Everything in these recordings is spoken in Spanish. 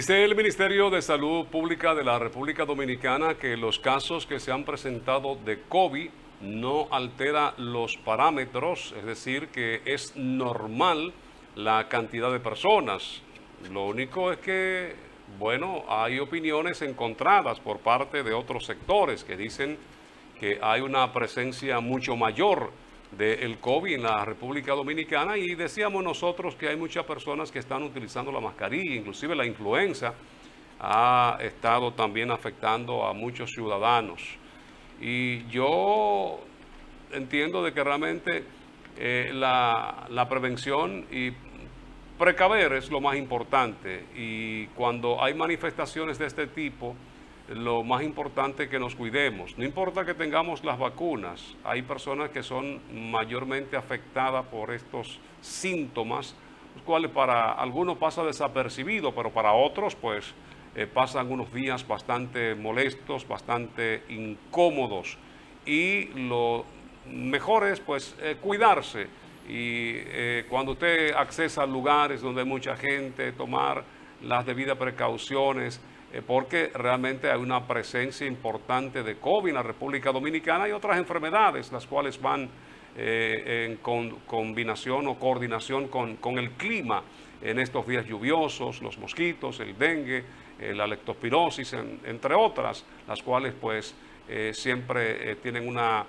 Dice el Ministerio de Salud Pública de la República Dominicana que los casos que se han presentado de COVID no altera los parámetros, es decir, que es normal la cantidad de personas. Lo único es que, bueno, hay opiniones encontradas por parte de otros sectores que dicen que hay una presencia mucho mayor del COVID en la República Dominicana, y decíamos nosotros que hay muchas personas que están utilizando la mascarilla, inclusive la influenza ha estado también afectando a muchos ciudadanos. Y yo entiendo de que realmente la prevención y precaver es lo más importante, y cuando hay manifestaciones de este tipo, lo más importante es que nos cuidemos. No importa que tengamos las vacunas, hay personas que son mayormente afectadas por estos síntomas, los cuales para algunos pasa desapercibido, pero para otros pues pasan unos días bastante molestos, bastante incómodos, y lo mejor es pues cuidarse, y cuando usted accesa a lugares donde hay mucha gente, tomar las debidas precauciones, porque realmente hay una presencia importante de COVID en la República Dominicana y otras enfermedades, las cuales van en combinación o coordinación con el clima en estos días lluviosos, los mosquitos, el dengue, la leptospirosis, entre otras, las cuales pues siempre tienen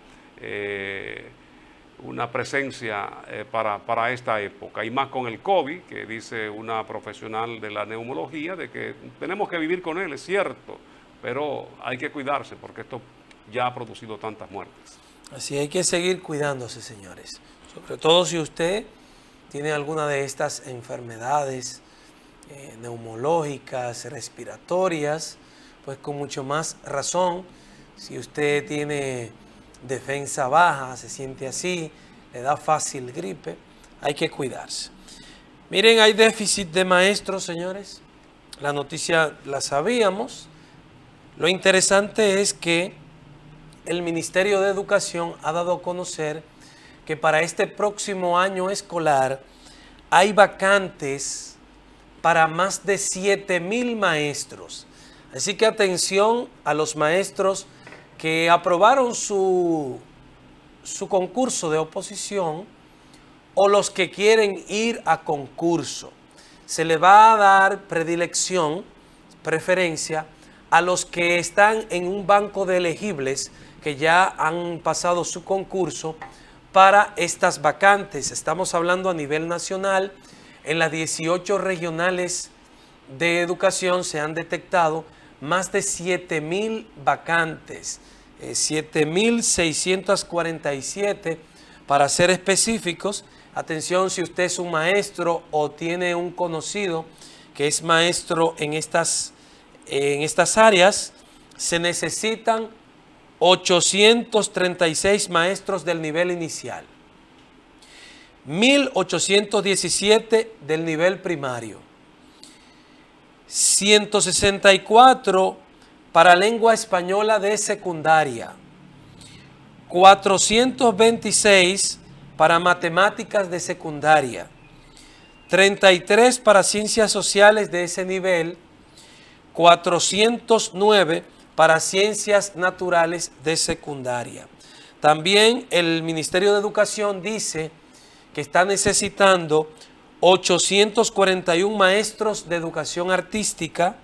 una presencia para esta época, y más con el COVID, que dice una profesional de la neumología de que tenemos que vivir con él, es cierto, pero hay que cuidarse porque esto ya ha producido tantas muertes. Así hay que seguir cuidándose, señores, sobre todo si usted tiene alguna de estas enfermedades neumológicas, respiratorias, pues con mucho más razón. Si usted tiene defensa baja, se siente así, le da fácil gripe, hay que cuidarse. Miren, hay déficit de maestros, señores. La noticia la sabíamos. Lo interesante es que el Ministerio de Educación ha dado a conocer que para este próximo año escolar hay vacantes para más de 7,000 maestros. Así que atención a los maestros que aprobaron su concurso de oposición o los que quieren ir a concurso. Se le va a dar predilección, preferencia, a los que están en un banco de elegibles que ya han pasado su concurso para estas vacantes. Estamos hablando a nivel nacional. En las 18 regionales de educación se han detectado más de 7,000 vacantes. 7,647 para ser específicos. Atención, si usted es un maestro o tiene un conocido que es maestro en estas áreas, se necesitan 836 maestros del nivel inicial, 1,817 del nivel primario, 164 para lengua española de secundaria, 426 para matemáticas de secundaria, 33 para ciencias sociales de ese nivel, 409 para ciencias naturales de secundaria. También el Ministerio de Educación dice que está necesitando 841 maestros de educación artística,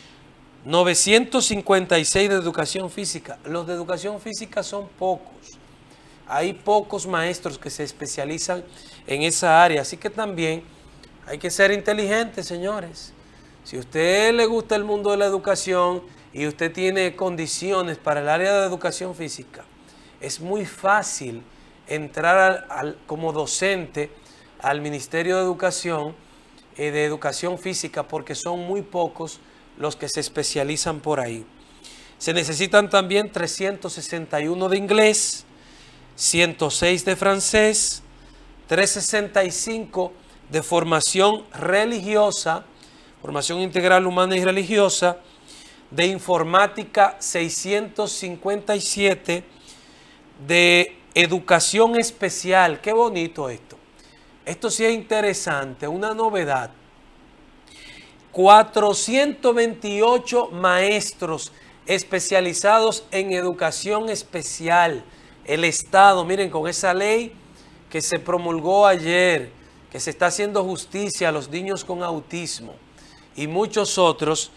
956 de educación física. Los de educación física son pocos. Hay pocos maestros que se especializan en esa área. Así que también hay que ser inteligentes, señores. Si a usted le gusta el mundo de la educación y usted tiene condiciones para el área de educación física, es muy fácil entrar como docente al Ministerio de Educación Física, porque son muy pocos los que se especializan por ahí. Se necesitan también 361 de inglés, 106 de francés, 365 de formación religiosa, formación integral humana y religiosa, de informática 657, de educación especial. Qué bonito esto. Esto sí es interesante, una novedad. 428 maestros especializados en educación especial. El Estado, miren, con esa ley que se promulgó ayer, que se está haciendo justicia a los niños con autismo y muchos otros,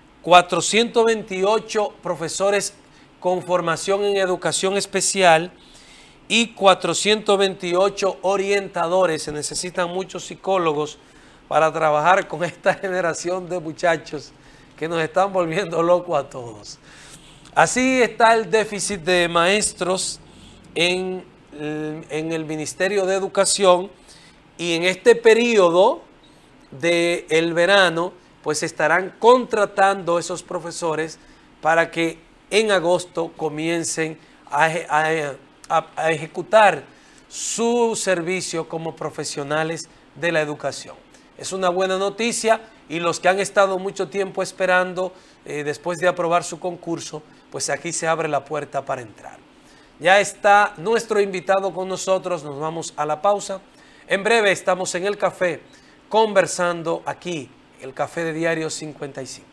428 profesores con formación en educación especial y 428 orientadores. Se necesitan muchos psicólogos para trabajar con esta generación de muchachos que nos están volviendo locos a todos. Así está el déficit de maestros en el Ministerio de Educación, y en este periodo del verano pues estarán contratando esos profesores para que en agosto comiencen a ejecutar su servicio como profesionales de la educación. Es una buena noticia, y los que han estado mucho tiempo esperando después de aprobar su concurso, pues aquí se abre la puerta para entrar. Ya está nuestro invitado con nosotros, nos vamos a la pausa. En breve estamos en el café conversando aquí, el Café de Diario 55.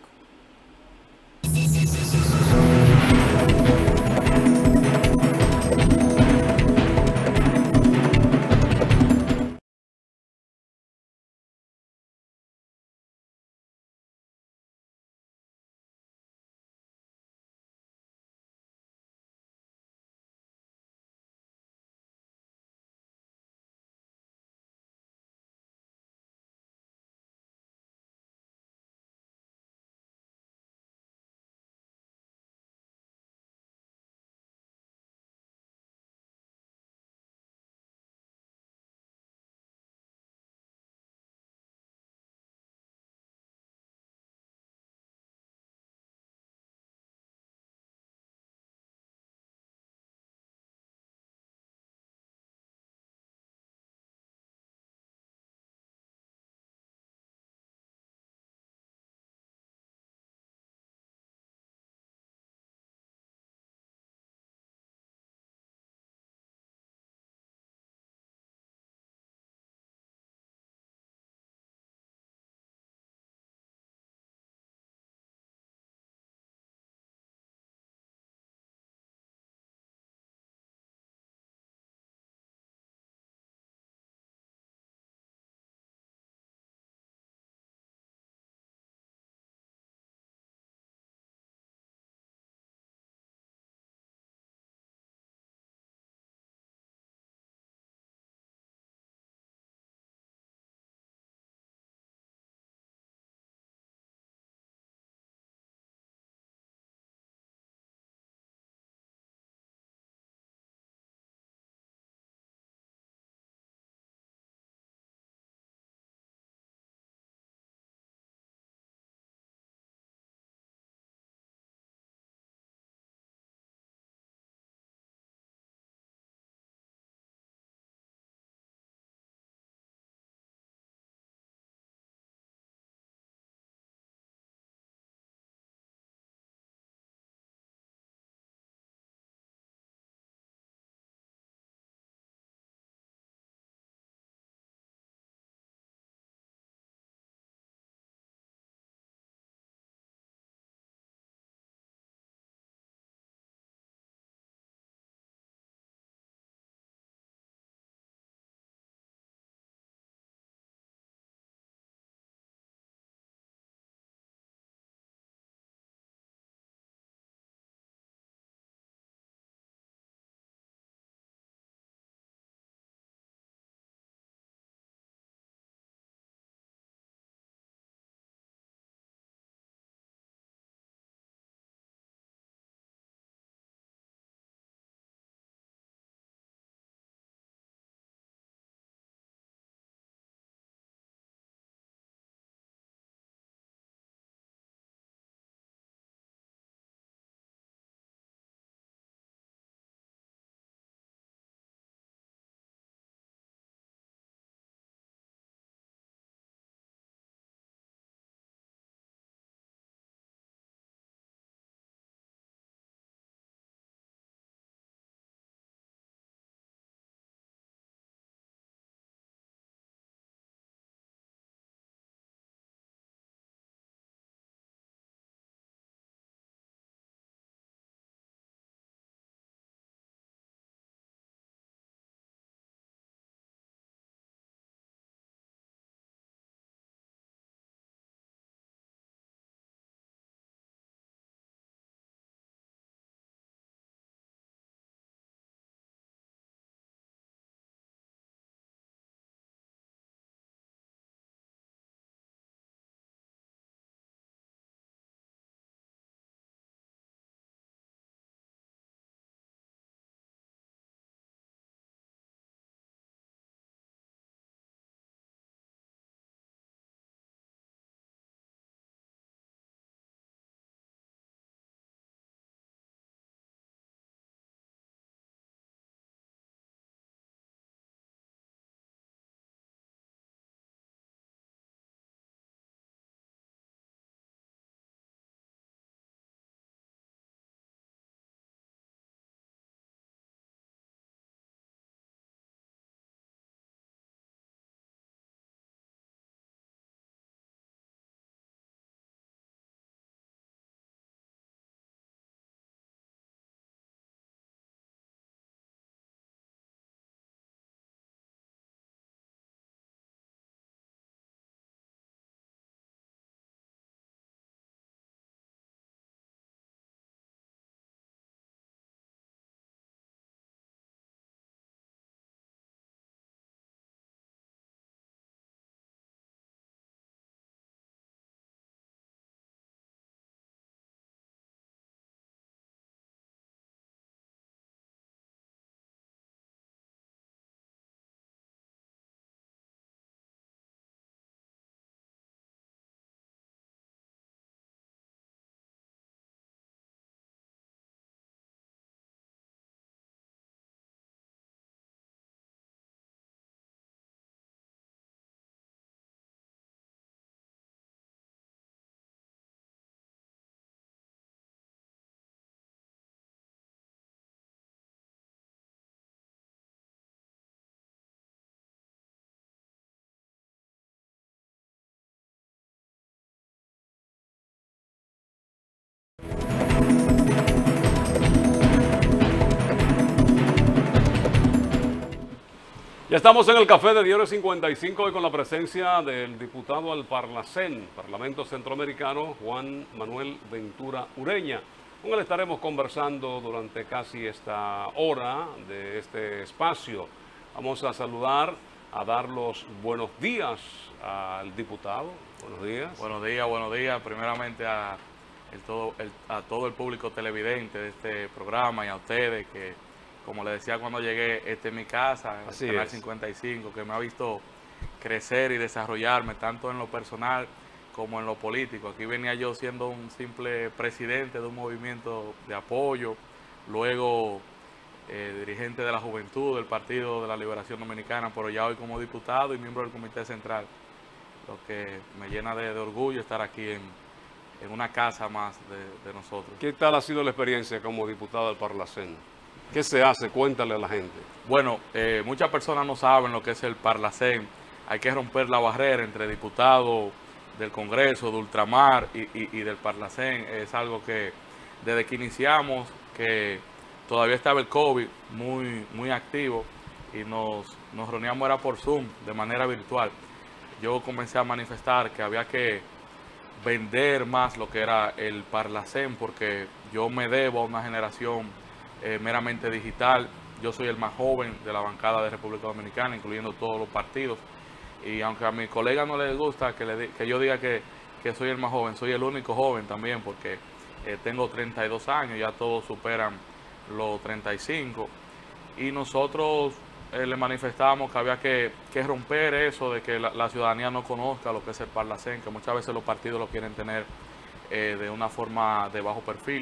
Ya estamos en el café de Diario 55 y con la presencia del diputado al Parlacén, Parlamento Centroamericano, Juan Manuel Ventura Ureña. Con él estaremos conversando durante casi esta hora de este espacio. Vamos a saludar, a dar los buenos días al diputado. Buenos días. Buenos días. Primeramente a todo el público televidente de este programa y a ustedes que, como les decía cuando llegué, esta es mi casa, el Canal 55, que me ha visto crecer y desarrollarme tanto en lo personal como en lo político. Aquí venía yo siendo un simple presidente de un movimiento de apoyo, luego dirigente de la juventud del Partido de la Liberación Dominicana, pero ya hoy como diputado y miembro del Comité Central, lo que me llena de orgullo estar aquí en una casa más de nosotros. ¿Qué tal ha sido la experiencia como diputado del Parlacén? ¿Qué se hace? Cuéntale a la gente. Bueno, muchas personas no saben lo que es el Parlacén. Hay que romper la barrera entre diputados del Congreso, de Ultramar y del Parlacén. Es algo que desde que iniciamos, que todavía estaba el COVID muy activo y nos reuníamos era por Zoom, de manera virtual. Yo comencé a manifestar que había que vender más lo que era el Parlacén, porque yo me debo a una generación meramente digital. Yo soy el más joven de la bancada de República Dominicana, incluyendo todos los partidos, y aunque a mis colegas no les gusta que yo diga que soy el más joven, soy el único joven también, porque tengo 32 años, ya todos superan los 35, y nosotros le manifestamos que había que romper eso de que la ciudadanía no conozca lo que es el Parlacén, que muchas veces los partidos lo quieren tener de una forma de bajo perfil.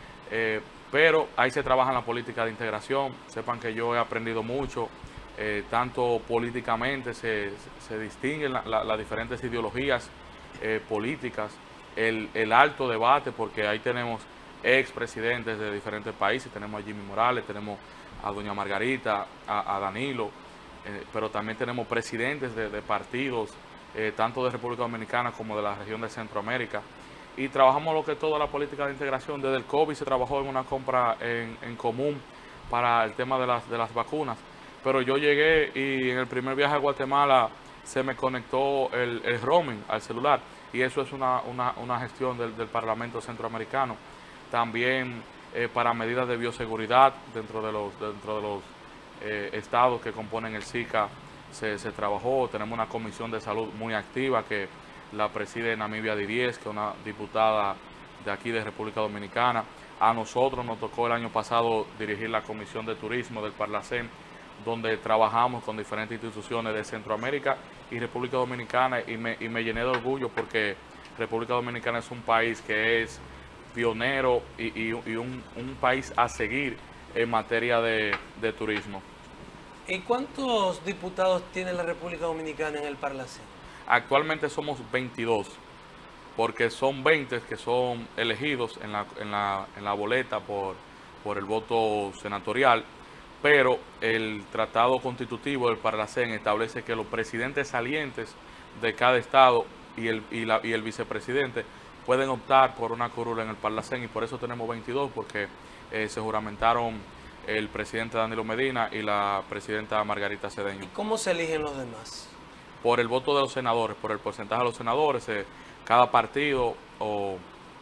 Pero ahí se trabaja en la política de integración. Sepan que yo he aprendido mucho, tanto políticamente se distinguen las diferentes ideologías políticas, el alto debate, porque ahí tenemos expresidentes de diferentes países, tenemos a Jimmy Morales, tenemos a doña Margarita, a Danilo, pero también tenemos presidentes de partidos, tanto de República Dominicana como de la región de Centroamérica. Y trabajamos lo que es toda la política de integración. Desde el COVID se trabajó en una compra en común para el tema de las vacunas. Pero yo llegué y en el primer viaje a Guatemala se me conectó el roaming al celular. Y eso es una gestión del Parlamento Centroamericano. También para medidas de bioseguridad dentro de los estados que componen el SICA se trabajó. Tenemos una comisión de salud muy activa que la preside Namibia Didies, que es una diputada de aquí de República Dominicana. A nosotros nos tocó el año pasado dirigir la Comisión de Turismo del Parlacén, donde trabajamos con diferentes instituciones de Centroamérica y República Dominicana, y me llené de orgullo porque República Dominicana es un país que es pionero y un país a seguir en materia de turismo. ¿Y cuántos diputados tiene la República Dominicana en el Parlacén? Actualmente somos 22, porque son 20 que son elegidos en la boleta por el voto senatorial, pero el tratado constitutivo del Parlacén establece que los presidentes salientes de cada estado y el vicepresidente pueden optar por una curula en el Parlacén, y por eso tenemos 22, porque se juramentaron el presidente Danilo Medina y la presidenta Margarita Cedeño. ¿Y cómo se eligen los demás? Por el voto de los senadores, por el porcentaje de los senadores. Cada partido o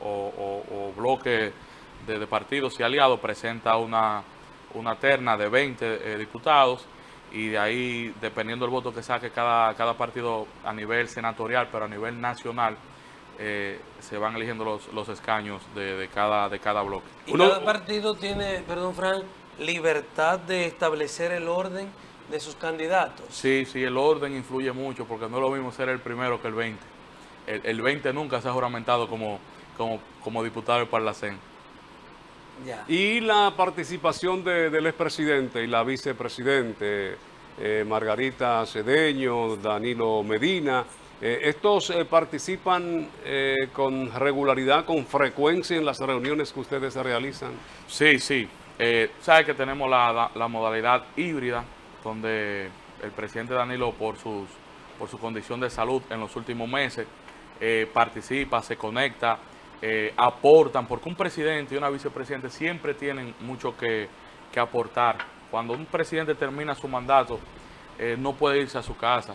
bloque de partidos y aliados presenta una terna de 20 diputados, y de ahí, dependiendo del voto que saque cada partido a nivel senatorial, pero a nivel nacional, se van eligiendo los escaños de cada bloque. ¿Y cada partido tiene, perdón Fran, libertad de establecer el orden de sus candidatos? Sí, el orden influye mucho, porque no es lo mismo ser el primero que el 20. El 20 nunca se ha juramentado como diputado del Parlacén. Ya. Y la participación del expresidente y la vicepresidente, Margarita Cedeño, Danilo Medina, ¿estos participan con regularidad, con frecuencia en las reuniones que ustedes realizan? Sí. Sabe que tenemos la modalidad híbrida, donde el presidente Danilo, por su condición de salud en los últimos meses, participa, se conecta, aportan, porque un presidente y una vicepresidente siempre tienen mucho que aportar. Cuando un presidente termina su mandato, no puede irse a su casa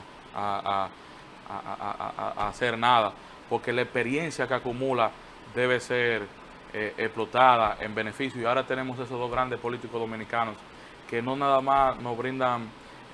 a hacer nada, porque la experiencia que acumula debe ser explotada en beneficio. Y ahora tenemos esos dos grandes políticos dominicanos que no nada más nos brindan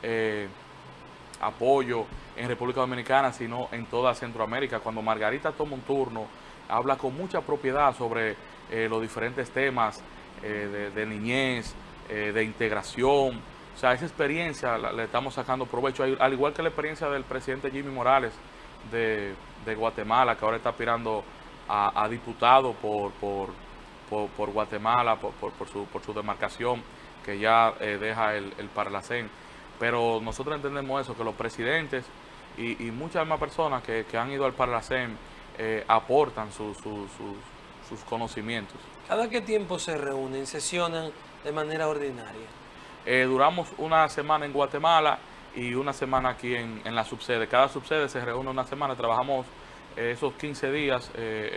apoyo en República Dominicana, sino en toda Centroamérica. Cuando Margarita toma un turno, habla con mucha propiedad sobre los diferentes temas de niñez, de integración. O sea, esa experiencia le estamos sacando provecho, al igual que la experiencia del presidente Jimmy Morales de Guatemala, que ahora está aspirando a diputado por Guatemala, por su demarcación, que ya deja el Parlacén. Pero nosotros entendemos eso, que los presidentes y muchas más personas que han ido al Parlacén aportan sus conocimientos. ¿Cada qué tiempo se reúnen, sesionan de manera ordinaria? Duramos una semana en Guatemala y una semana aquí en la subsede. Cada subsede se reúne una semana, trabajamos esos 15 días,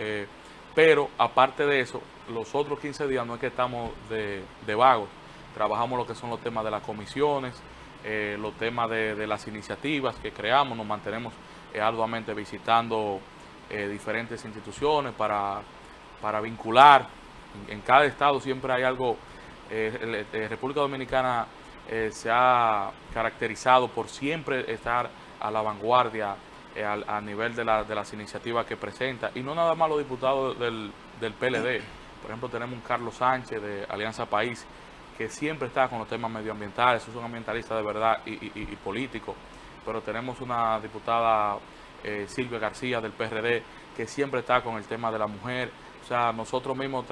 pero aparte de eso, los otros 15 días no es que estamos de vagos. Trabajamos lo que son los temas de las comisiones, los temas de las iniciativas que creamos, nos mantenemos arduamente visitando diferentes instituciones para vincular. En cada estado siempre hay algo. República Dominicana se ha caracterizado por siempre estar a la vanguardia a nivel de las iniciativas que presenta, y no nada más los diputados del PLD. Por ejemplo, tenemos un Carlos Sánchez de Alianza País, que siempre está con los temas medioambientales, es un ambientalista de verdad y político. Pero tenemos una diputada, Silvia García del PRD, que siempre está con el tema de la mujer. O sea, nosotros mismos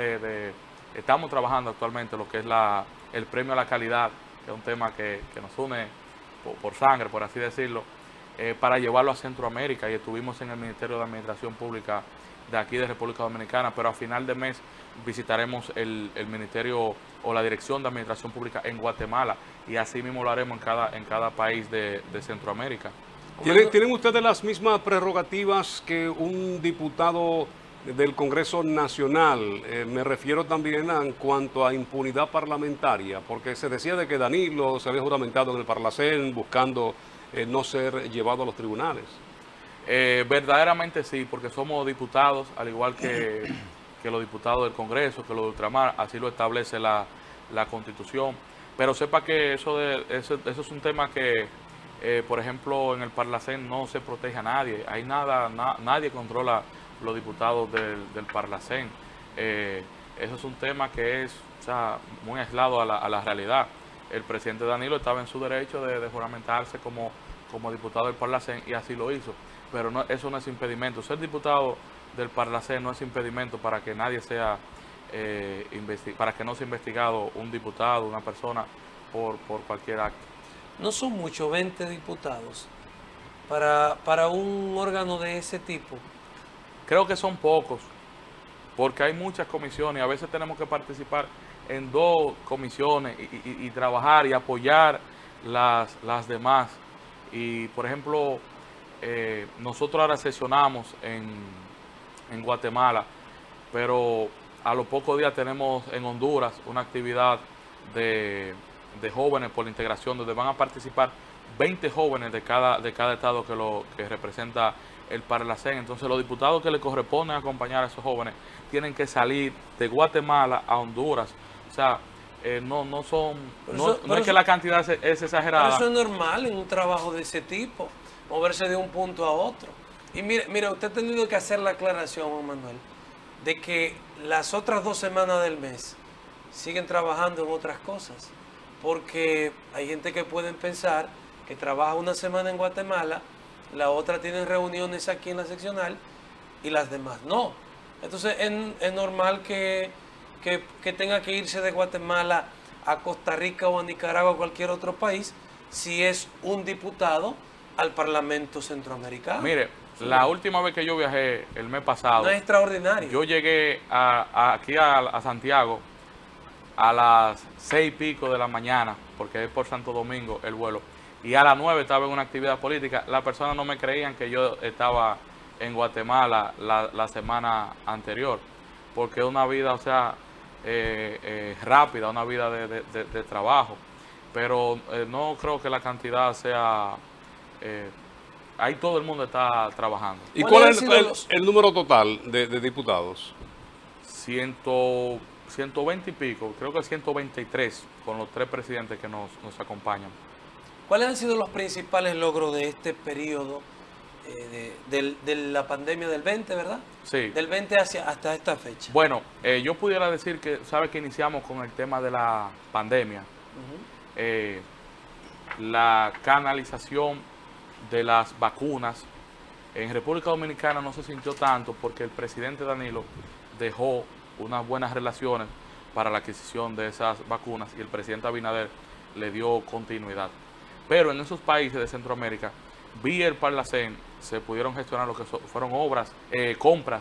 estamos trabajando actualmente lo que es el premio a la calidad, que es un tema que nos une por sangre, por así decirlo, para llevarlo a Centroamérica, y estuvimos en el Ministerio de Administración Pública de aquí de República Dominicana, pero a final de mes visitaremos el Ministerio o la Dirección de Administración Pública en Guatemala, y así mismo lo haremos en cada país de Centroamérica. ¿Tienen ustedes las mismas prerrogativas que un diputado del Congreso Nacional? Me refiero también en cuanto a impunidad parlamentaria, porque se decía de que Danilo se había juramentado en el Parlacén buscando no ser llevado a los tribunales. Verdaderamente sí, porque somos diputados, al igual que los diputados del Congreso, que los de ultramar, así lo establece la Constitución. Pero sepa que eso es un tema que, por ejemplo, en el Parlacén no se protege a nadie. Hay nadie controla los diputados del Parlacén. Eso es un tema que es, o sea, muy aislado a la realidad. El presidente Danilo estaba en su derecho de juramentarse como diputado del Parlacén, y así lo hizo. Pero eso no es impedimento. Ser diputado del Parlacén no es impedimento para que nadie sea para que no sea investigado un diputado, una persona, por cualquier acto. No son muchos, 20 diputados para un órgano de ese tipo. Creo que son pocos, porque hay muchas comisiones y a veces tenemos que participar en 2 comisiones y trabajar y apoyar las demás. Y, por ejemplo, nosotros ahora sesionamos en Guatemala, pero a los pocos días tenemos en Honduras una actividad de jóvenes por la integración, donde van a participar 20 jóvenes de cada estado que representa el Parlacén. Entonces, los diputados que le corresponden acompañar a esos jóvenes tienen que salir de Guatemala a Honduras. O sea, no es que la cantidad es exagerada. Pero eso es normal en un trabajo de ese tipo, moverse de un punto a otro. Y mire, usted ha tenido que hacer la aclaración, Juan Manuel, de que las otras 2 semanas del mes siguen trabajando en otras cosas. Porque hay gente que pueden pensar que trabaja una semana en Guatemala, la otra tienen reuniones aquí en la seccional y las demás no. Entonces es normal que tenga que irse de Guatemala a Costa Rica o a Nicaragua o cualquier otro país si es un diputado al Parlamento Centroamericano. Mire, la última vez que yo viajé, el mes pasado, no es extraordinario. Yo llegué aquí a Santiago a las 6 y pico de la mañana, porque es por Santo Domingo el vuelo, y a las 9 estaba en una actividad política. Las personas no me creían que yo estaba en Guatemala la semana anterior, porque es una vida, o sea, rápida, una vida de trabajo. pero no creo que la cantidad sea... ahí todo el mundo está trabajando. ¿Y cuál es el número total de diputados? 120 y pico, creo que 123, con los 3 presidentes que nos acompañan. ¿Cuáles han sido los principales logros de este periodo de la pandemia del 20, verdad? Sí. Del 20 hasta esta fecha. Bueno, yo pudiera decir que, ¿sabes que iniciamos con el tema de la pandemia? La canalización de las vacunas. En República Dominicana no se sintió tanto porque el presidente Danilo dejó unas buenas relaciones para la adquisición de esas vacunas y el presidente Abinader le dio continuidad. Pero en esos países de Centroamérica, vía el Parlacén, se pudieron gestionar lo que fueron compras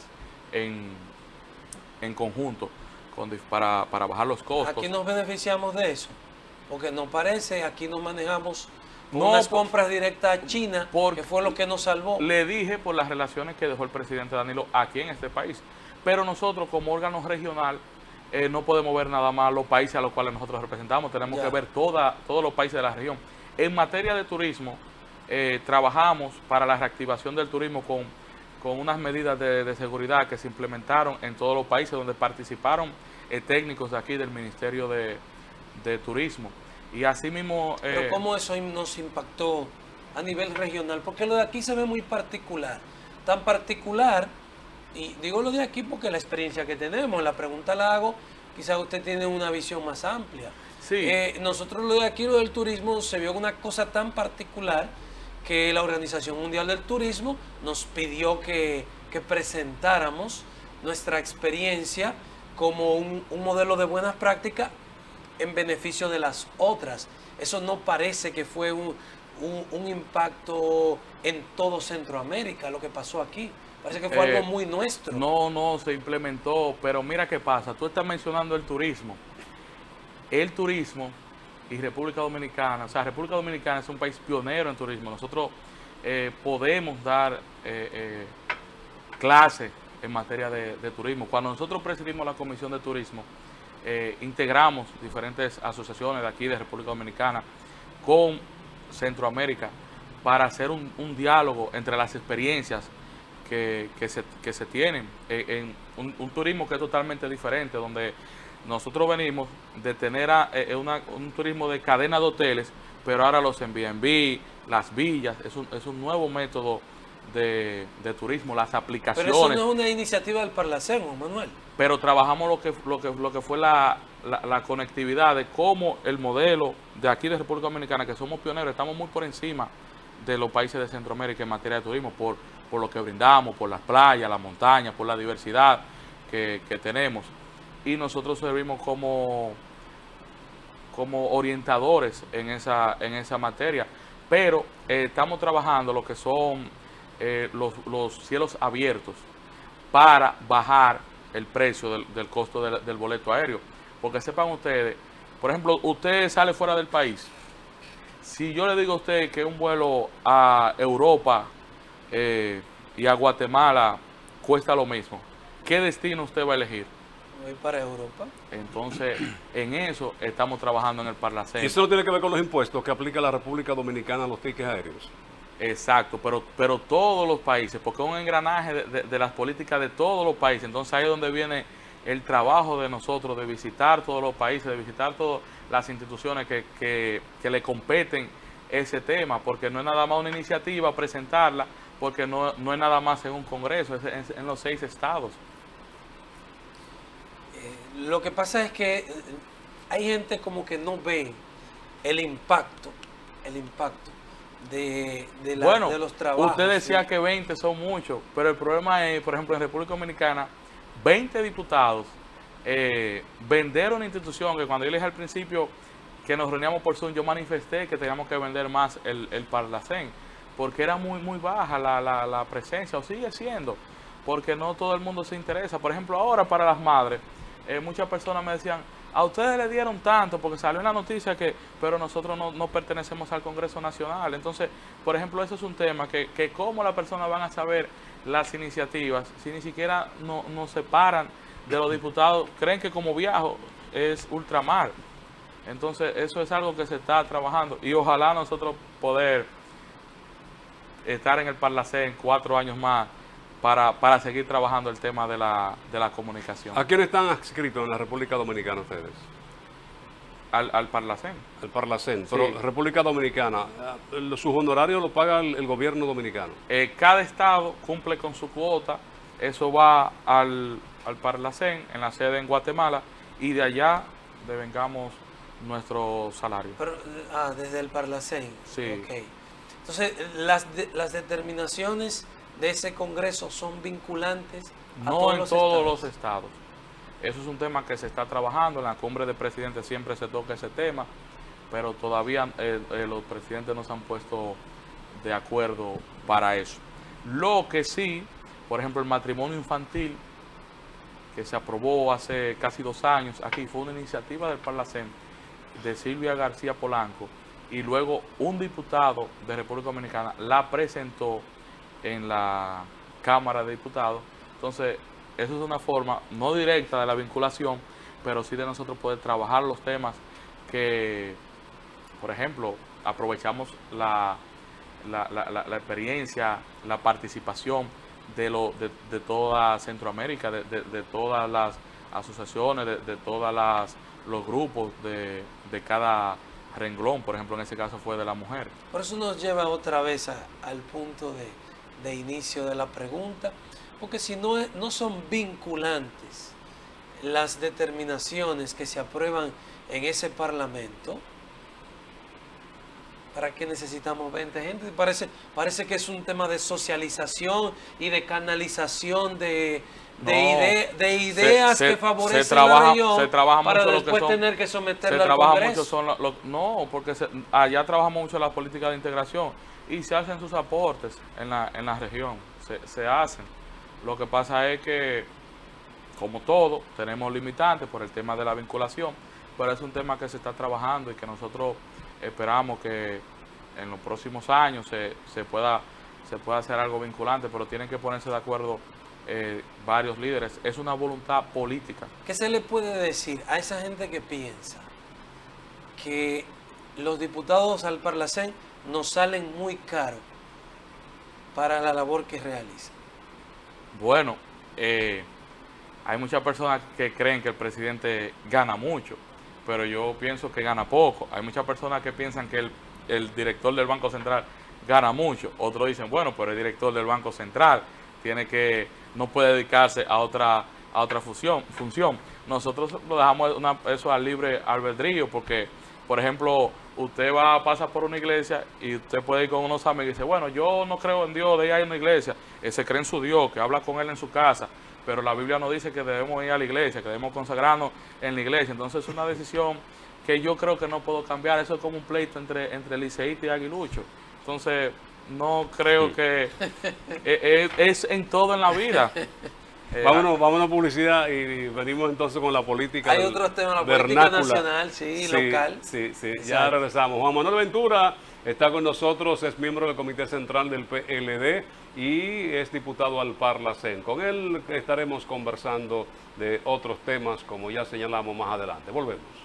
en conjunto para bajar los costos. Aquí nos beneficiamos de eso, porque nos parece, aquí nos manejamos con unas compras directas a China, que fue lo que nos salvó. Le dije por las relaciones que dejó el presidente Danilo aquí en este país. Pero nosotros como órgano regional no podemos ver nada más los países a los cuales nosotros representamos, tenemos que ver todos los países de la región. En materia de turismo, trabajamos para la reactivación del turismo con unas medidas de seguridad que se implementaron en todos los países donde participaron técnicos de aquí del Ministerio de Turismo. Y así mismo... Pero ¿cómo eso nos impactó a nivel regional? Porque lo de aquí se ve muy particular, tan particular. Y digo lo de aquí porque la experiencia que tenemos, la pregunta la hago, quizás usted tiene una visión más amplia. Sí. Nosotros lo de aquí, lo del turismo, se vio una cosa tan particular que la Organización Mundial del Turismo nos pidió que presentáramos nuestra experiencia como un modelo de buenas prácticas en beneficio de las otras. Eso no parece que fue un impacto en todo Centroamérica, lo que pasó aquí. Parece que fue algo muy nuestro. No se implementó, pero mira qué pasa. Tú estás mencionando el turismo. El turismo y República Dominicana, o sea, República Dominicana es un país pionero en turismo. Nosotros podemos dar clases en materia de turismo. Cuando nosotros presidimos la Comisión de Turismo, integramos diferentes asociaciones de aquí, de República Dominicana, con Centroamérica, para hacer un diálogo entre las experiencias que se tienen en un turismo que es totalmente diferente, donde nosotros venimos de tener un turismo de cadena de hoteles, pero ahora los Airbnb, las villas, es un nuevo método de turismo, las aplicaciones. Pero eso no es una iniciativa del Parlacén, Juan Manuel. Pero trabajamos lo que fue la conectividad de cómo el modelo de aquí de República Dominicana, que somos pioneros, estamos muy por encima de los países de Centroamérica en materia de turismo, por lo que brindamos, por las playas, las montañas, por la diversidad que tenemos. Y nosotros servimos como orientadores en esa materia. Pero estamos trabajando lo que son los cielos abiertos para bajar el precio del costo del boleto aéreo. Porque sepan ustedes, por ejemplo, usted sale fuera del país. Si yo le digo a usted que un vuelo a Europa y a Guatemala cuesta lo mismo, ¿qué destino usted va a elegir? Voy para Europa. Entonces, en eso estamos trabajando en el Parlacén. ¿Y eso no tiene que ver con los impuestos que aplica la República Dominicana a los tickets aéreos? Exacto, pero todos los países, porque es un engranaje de las políticas de todos los países. Entonces ahí es donde viene el trabajo de nosotros, de visitar todos los países, de visitar todas las instituciones que le competen ese tema, porque no es nada más una iniciativa presentarla, porque no es nada más en un congreso, es en los 6 estados. Lo que pasa es que hay gente como que no ve el impacto de los trabajos. Usted decía ¿sí? que 20 son muchos, pero el problema es, por ejemplo, en República Dominicana, 20 diputados, vender una institución que cuando yo le dije al principio que nos reuníamos por Zoom, yo manifesté que teníamos que vender más el Parlacén, porque era muy baja la presencia, o sigue siendo, porque no todo el mundo se interesa. Por ejemplo, ahora para las madres, muchas personas me decían, a ustedes le dieron tanto, porque salió una noticia pero nosotros no pertenecemos al Congreso Nacional. Entonces, por ejemplo, eso es un tema que cómo las personas van a saber las iniciativas si ni siquiera nos separan de los diputados. Creen que como viajo es ultramar. Entonces, eso es algo que se está trabajando y ojalá nosotros poder estar en el Parlacén 4 años más para seguir trabajando el tema de la comunicación. ¿A quiénes están adscritos en la República Dominicana ustedes? Al Parlacén. Al Parlacén, Sí. pero República Dominicana, sus honorarios los paga el gobierno dominicano. Cada estado cumple con su cuota, eso va al Parlacén, en la sede en Guatemala, y de allá devengamos nuestro salario. Pero, desde el Parlacén. Sí. Ok. Entonces, las determinaciones de ese Congreso son vinculantes a No en los todos estados. los estados. Eso es un tema que se está trabajando, en la cumbre de presidentes siempre se toca ese tema, pero todavía los presidentes no se han puesto de acuerdo para eso. Lo que sí, por ejemplo, el matrimonio infantil, que se aprobó hace casi 2 años aquí, fue una iniciativa del Parlacén de Silvia García Polanco, y luego un diputado de República Dominicana la presentó en la Cámara de Diputados. Entonces, eso es una forma no directa de la vinculación, pero sí de nosotros poder trabajar los temas que, por ejemplo, aprovechamos la experiencia, la participación de toda Centroamérica, de todas las asociaciones, de todos los grupos de cada renglón, por ejemplo, en ese caso fue de la mujer. Por eso nos lleva otra vez al punto de inicio de la pregunta, porque si no son vinculantes las determinaciones que se aprueban en ese Parlamento, ¿para qué necesitamos 20 gente? Parece que es un tema de socialización y de canalización de ideas que favorecen la región para después tener que someterla al Congreso. No, porque allá trabajamos mucho la política de integración y se hacen sus aportes en la región, se hacen. Lo que pasa es que, como todo, tenemos limitantes por el tema de la vinculación, pero es un tema que se está trabajando y que nosotros esperamos que en los próximos años se pueda hacer algo vinculante, pero tienen que ponerse de acuerdo varios líderes. Es una voluntad política. ¿Qué se le puede decir a esa gente que piensa que los diputados al Parlacén nos salen muy caros para la labor que realizan? Bueno, hay muchas personas que creen que el presidente gana mucho, pero yo pienso que gana poco. Hay muchas personas que piensan que el director del Banco Central gana mucho. Otros dicen, bueno, pero el director del Banco Central no puede dedicarse a otra función. Nosotros lo dejamos eso al libre albedrío, porque, por ejemplo, usted pasa por una iglesia y usted puede ir con unos amigos y dice, bueno, yo no creo en Dios, de ir a una iglesia. Se cree en su Dios, que habla con él en su casa, pero la Biblia nos dice que debemos ir a la iglesia, que debemos consagrarnos en la iglesia. Entonces es una decisión que yo creo que no puedo cambiar. Eso es como un pleito entre liceísta y aguilucho. Entonces no creo que es en todo en la vida. Vámonos a publicidad y venimos entonces con la política. Hay otros temas, la política nacional, sí, local. Sí, ya regresamos. Juan Manuel Ventura está con nosotros, es miembro del Comité Central del PLD y es diputado al Parlacén. Con él estaremos conversando de otros temas, como ya señalamos más adelante. Volvemos.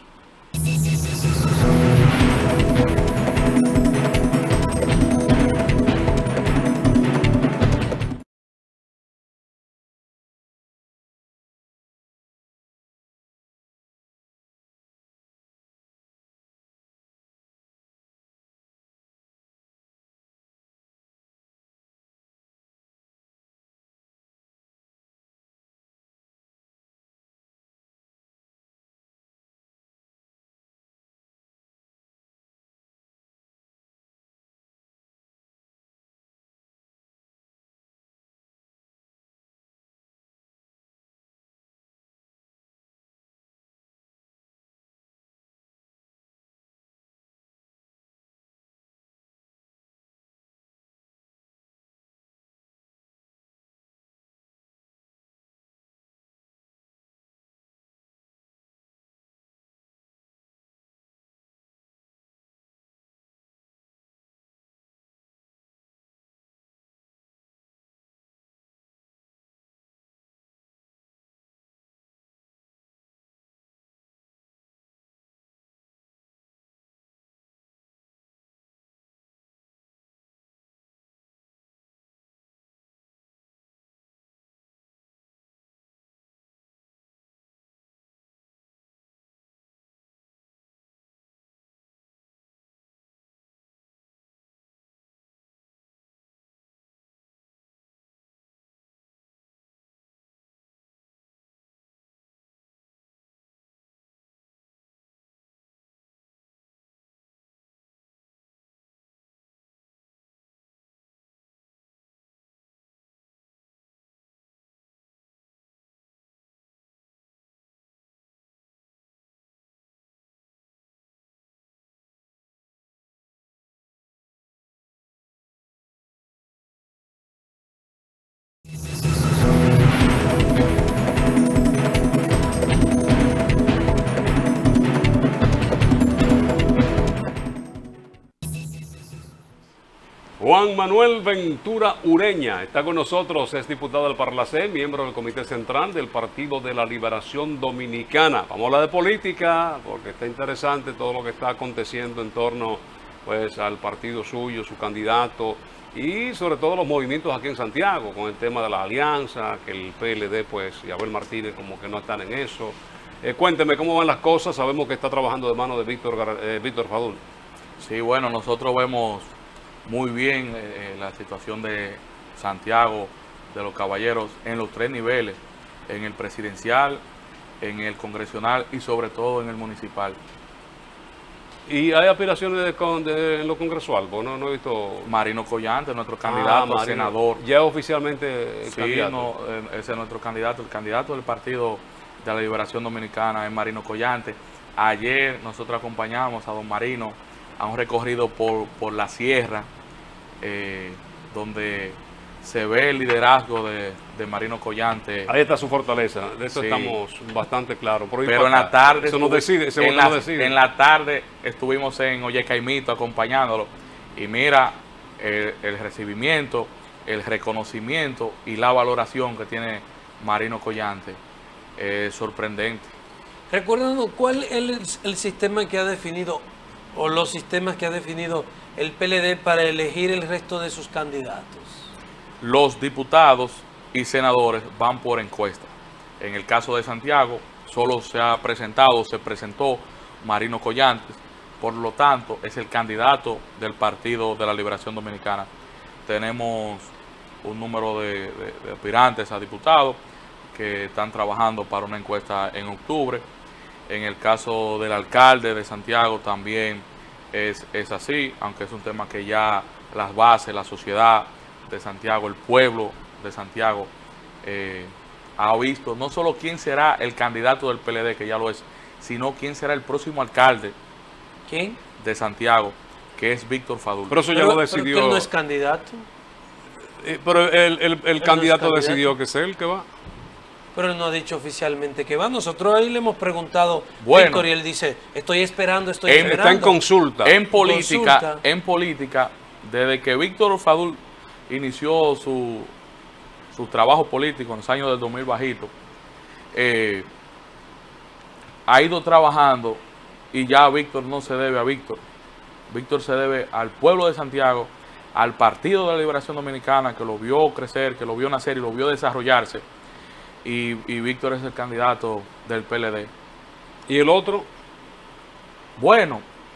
Juan Manuel Ventura Ureña está con nosotros, es diputado del Parlacén, miembro del Comité Central del Partido de la Liberación Dominicana. Vamos a hablar de política, porque está interesante todo lo que está aconteciendo en torno pues, al partido suyo, su candidato, y sobre todo los movimientos aquí en Santiago, con el tema de la alianza, que el PLD pues, y Abel Martínez como que no están en eso. Cuénteme cómo van las cosas, sabemos que está trabajando de mano de Víctor Fadul. Sí, bueno, nosotros vemos muy bien la situación de Santiago, de los caballeros, en los tres niveles, en el presidencial, en el congresional y sobre todo en el municipal. ¿Y hay aspiraciones en lo congresual? No he visto... Marino Collante, nuestro candidato a senador. ¿Ya oficialmente candidato? No, ese es nuestro candidato, el candidato del Partido de la Liberación Dominicana es Marino Collante. Ayer nosotros acompañamos a don Marino a un recorrido por la sierra, donde se ve el liderazgo de Marino Collante. Ahí está su fortaleza, de eso sí, estamos bastante claros. Pero en la tarde, eso no decide, en la tarde estuvimos en Oye Caimito acompañándolo, y mira el recibimiento, el reconocimiento y la valoración que tiene Marino Collante es sorprendente. Recuérdanos, ¿cuál es el sistema que ha definido o los sistemas que ha definido el PLD para elegir el resto de sus candidatos? Los diputados y senadores van por encuesta. En el caso de Santiago, solo se presentó Marino Collante, por lo tanto, es el candidato del Partido de la Liberación Dominicana. Tenemos un número de aspirantes a diputados que están trabajando para una encuesta en octubre. En el caso del alcalde de Santiago también es así, aunque es un tema que ya las bases, la sociedad de Santiago, el pueblo de Santiago ha visto no solo quién será el candidato del PLD, que ya lo es, sino quién será el próximo alcalde. ¿Quién? De Santiago, que es Víctor Fadul. Pero eso ya lo decidió. ¿Pero él no es candidato? Pero el candidato no decidió que es él que va. Pero él no ha dicho oficialmente que va. Nosotros ahí le hemos preguntado, bueno, Víctor, y él dice, estoy esperando. Está en consulta. En política, desde que Víctor Fadul inició su trabajo político en los años del 2000 bajito, ha ido trabajando, y ya Víctor no se debe a Víctor. Víctor se debe al pueblo de Santiago, al Partido de la Liberación Dominicana, que lo vio crecer, que lo vio nacer y lo vio desarrollarse. Y Víctor es el candidato del PLD. ¿Y el otro? Bueno,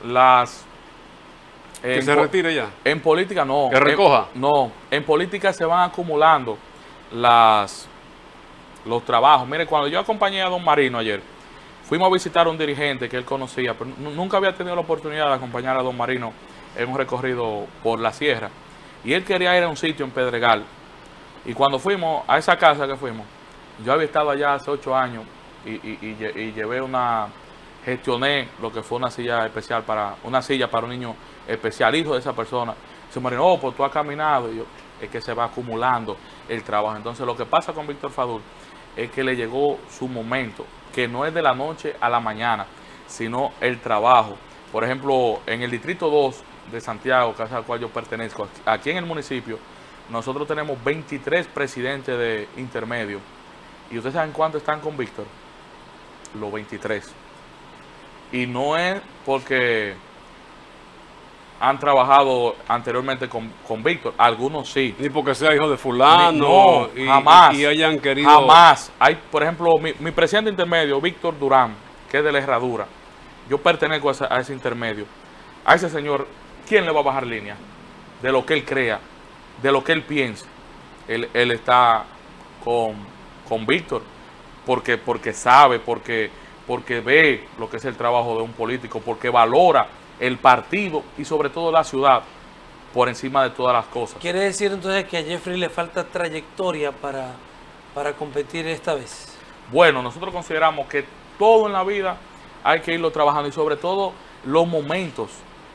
que se retire ya. En política no. Que recoja. En política se van acumulando los trabajos. Mire, cuando yo acompañé a don Marino ayer, fuimos a visitar a un dirigente que él conocía, pero nunca había tenido la oportunidad de acompañar a don Marino en un recorrido por la sierra. Y él quería ir a un sitio en Pedregal. Y cuando fuimos a esa casa que fuimos, yo había estado allá hace 8 años y gestioné lo que fue una silla para un niño especial, hijo de esa persona. Se me dijo, pues tú has caminado. Y yo, es que se va acumulando el trabajo. Entonces lo que pasa con Víctor Fadul es que le llegó su momento, que no es de la noche a la mañana, sino el trabajo. Por ejemplo, en el Distrito 2 de Santiago, que es al cual yo pertenezco, aquí en el municipio, nosotros tenemos 23 presidentes de intermedio. ¿Y ustedes saben cuántos están con Víctor? Los 23. Y no es porque han trabajado anteriormente con Víctor, algunos sí. Ni porque sea hijo de fulano. No, jamás. Y hayan querido... Jamás. Hay, por ejemplo, mi presidente intermedio, Víctor Durán, que es de la Herradura. Yo pertenezco a ese intermedio. A ese señor, ¿quién le va a bajar línea? De lo que él crea, de lo que él piense. Él está con Víctor, porque sabe, porque ve lo que es el trabajo de un político, porque valora el partido y sobre todo la ciudad por encima de todas las cosas. ¿Quiere decir entonces que a Jeffrey le falta trayectoria para competir esta vez? Bueno, nosotros consideramos que todo en la vida hay que irlo trabajando, y sobre todo los momentos.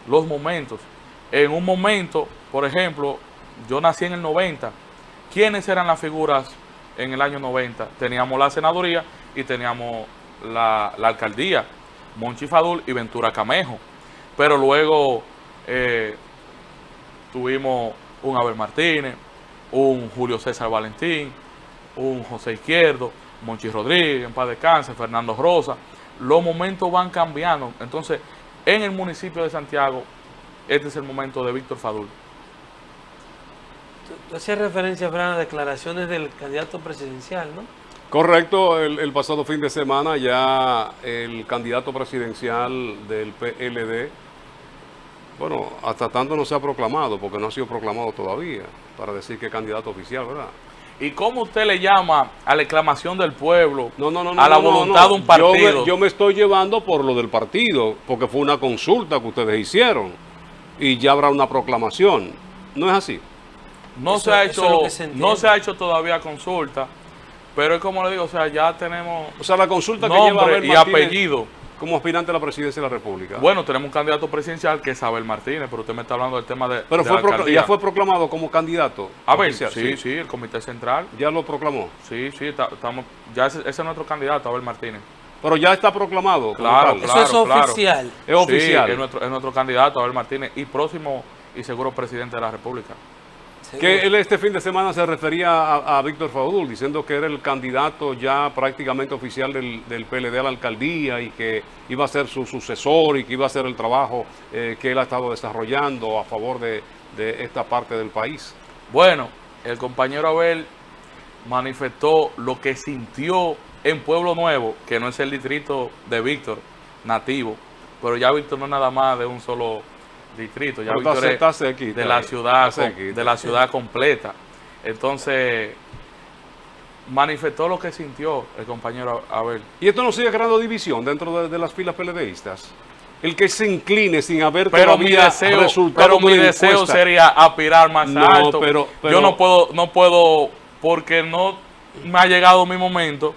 En un momento, por ejemplo, yo nací en el 90. ¿Quiénes eran las figuras en el año 90? Teníamos la senaduría y teníamos la alcaldía, Monchi Fadul y Ventura Camejo. Pero luego tuvimos un Abel Martínez, un Julio César Valentín, un José Izquierdo, Monchi Rodríguez, en paz descanse, Fernando Rosa. Los momentos van cambiando. Entonces, en el municipio de Santiago, este es el momento de Víctor Fadul. Tú hacías referencia, Fran, a declaraciones del candidato presidencial, ¿no? Correcto, el pasado fin de semana ya el candidato presidencial del PLD, bueno, hasta tanto no se ha proclamado, porque no ha sido proclamado todavía, para decir que es candidato oficial, ¿verdad? ¿Y cómo usted le llama a la exclamación del pueblo, No, a la voluntad de un partido? Yo me estoy llevando por lo del partido, porque fue una consulta que ustedes hicieron y ya habrá una proclamación. ¿No es así? No Eso- se ha eso es lo hecho, que se entiende. no se ha hecho todavía consulta, pero es como le digo, o sea, ya tenemos O sea, la consulta que lleva nombre Abel y Martínez apellido. como aspirante a la presidencia de la República. Bueno, tenemos un candidato presidencial que es Abel Martínez, pero usted me está hablando del tema de, Pero de fue la alcaldía. ya fue proclamado como candidato. Abel, oficial, sí, el comité central, Ya lo proclamó. sí, estamos, ya ese es nuestro candidato, Abel Martínez. Pero ya está proclamado. como Claro, tal. claro. Eso es oficial. Es oficial. Sí, es nuestro candidato, Abel Martínez, y próximo y seguro presidente de la República. Que él este fin de semana se refería a Víctor Fadul, diciendo que era el candidato ya prácticamente oficial del PLD a la alcaldía y que iba a ser su sucesor y que iba a hacer el trabajo que él ha estado desarrollando a favor de esta parte del país. Bueno, el compañero Abel manifestó lo que sintió en Pueblo Nuevo, que no es el distrito de Víctor, nativo, pero ya Víctor no es nada más de un solo distrito, ya Pero Víctor es está cerquita de la ahí, ciudad, está cerquita. de la ciudad completa. Entonces, manifestó lo que sintió el compañero Abel. Y esto no sigue creando división dentro de las filas PLDistas. El que se incline sin haber Pero mi todavía deseo, resultado de una deseo encuesta. sería aspirar más No, alto. pero- Yo no puedo, porque no me ha llegado mi momento,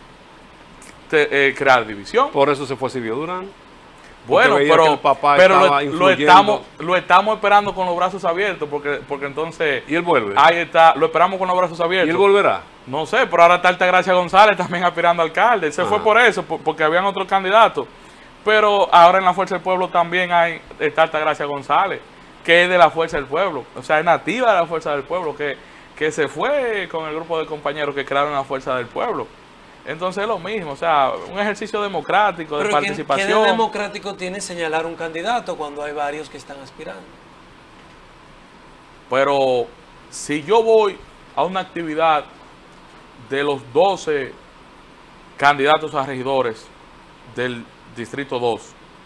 crear división. Por eso se fue Silvio Durán. Bueno, veía que pero, el papá pero estaba lo influyendo. estamos esperando con los brazos abiertos, porque entonces Y él vuelve. ahí está, lo esperamos con los brazos Y abiertos. él volverá. No sé, pero ahora está Altagracia González también aspirando a alcalde. Se fue por eso, porque habían otros candidatos. Pero ahora en la Fuerza del Pueblo también está Altagracia González, que es de la Fuerza del Pueblo. O sea, es nativa de la Fuerza del Pueblo, que se fue con el grupo de compañeros que crearon la Fuerza del Pueblo. Entonces es lo mismo, o sea, un ejercicio democrático, de Pero ¿qué participación. de democrático tiene señalar un candidato cuando hay varios que están aspirando? Pero si yo voy a una actividad de los 12 candidatos a regidores del Distrito 2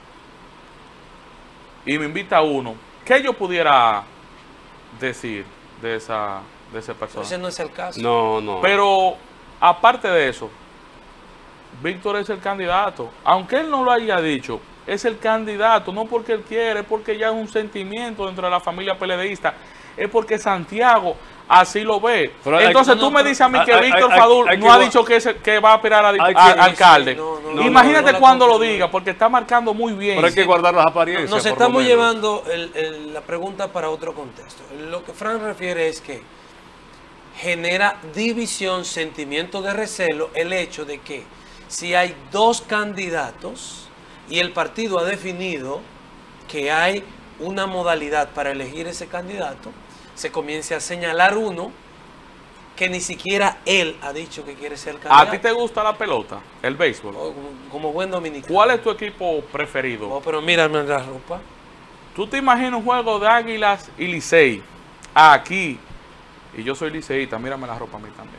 y me invita uno, ¿qué yo pudiera decir de ese persona? Ese no es el caso. No. Pero aparte de eso, Víctor es el candidato. Aunque él no lo haya dicho, es el candidato, no porque él quiere, es porque ya es un sentimiento dentro de la familia PLDista, es porque Santiago así lo ve. Pero entonces hay- tú me dices a mí que hay- Víctor hay- Fadul hay no que ha gua- dicho que va a aspirar a hay que- alcalde. no, Imagínate no, cuando lo confirmo. diga, porque está marcando muy bien. Pero hay que guardar las apariencias. Nos por lo estamos menos. llevando la pregunta para otro contexto. Lo que Fran refiere es que genera división, sentimiento de recelo, el hecho de que si hay dos candidatos y el partido ha definido que hay una modalidad para elegir ese candidato, se comience a señalar uno que ni siquiera él ha dicho que quiere ser candidato. ¿A ti te gusta la pelota, el béisbol? Como buen dominicano. ¿Cuál es tu equipo preferido? Oh, pero mírame la ropa. ¿Tú te imaginas un juego de Águilas y Licey aquí? Y yo soy liceísta, mírame la ropa a mí también.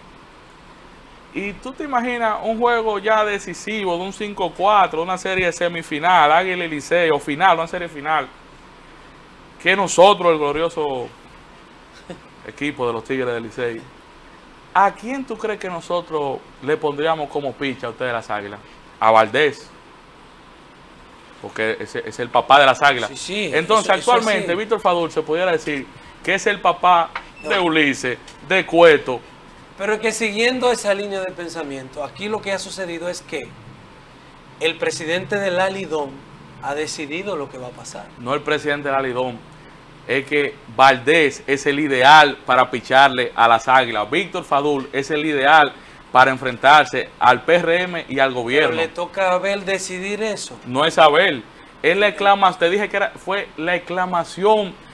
Y tú te imaginas un juego ya decisivo de un 5-4, una serie semifinal, Águila y Licey, o final, una serie final, que nosotros, el glorioso equipo de los Tigres del Licey, ¿a quién tú crees que nosotros le pondríamos como picha a ustedes las Águilas? A Valdés, porque ese es el papá de las Águilas. Sí, sí, Entonces, eso actualmente, sí. Víctor Fadul se pudiera decir que es el papá de Ulises, de Cueto. Pero es que siguiendo esa línea de pensamiento, aquí lo que ha sucedido es que el presidente del Alidón ha decidido lo que va a pasar. No el presidente del Alidón, es que Valdés es el ideal para picharle a las Águilas. Víctor Fadul es el ideal para enfrentarse al PRM y al Pero gobierno. le toca a Abel decidir eso. No es Abel. Él la exclama, te dije que fue la exclamación